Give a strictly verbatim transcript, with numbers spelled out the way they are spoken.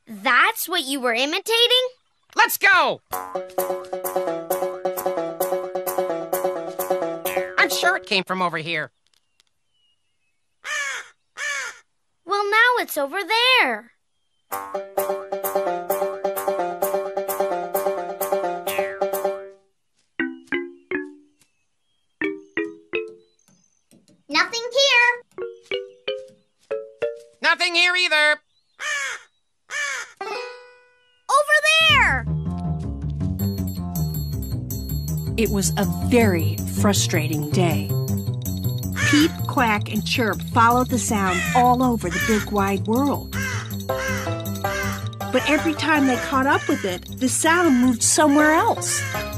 That's what you were imitating? Let's go! I'm sure it came from over here. Well, now it's over there. Nothing here. Nothing here either. Over there! It was a very frustrating day. Peep, Quack, and Chirp followed the sound all over the big wide world. But every time they caught up with it, the sound moved somewhere else.